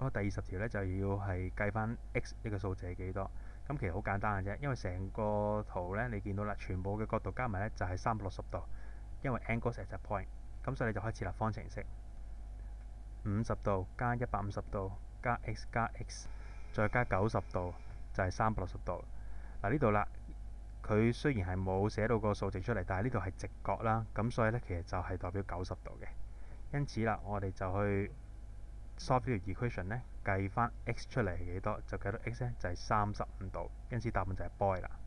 咁第20條呢，就要係計翻 x 呢個數字係幾多。咁其實好簡單嘅啫，因為成個圖呢，你見到啦，全部嘅角度加埋呢就係360度，因為 angles at a point，咁所以你就可以設立方程式50度加150度加 x 加 x 再加90度就係360度。嗱呢度啦，佢雖然係冇寫到個數值出嚟，但係呢度係直角啦，咁所以呢，其實就係代表90度嘅。因此啦，我哋就去 solve 呢條 equation 呢，計翻 x 出嚟係幾多，就計到 x 呢就係35度，因此答案就係 boy 啦。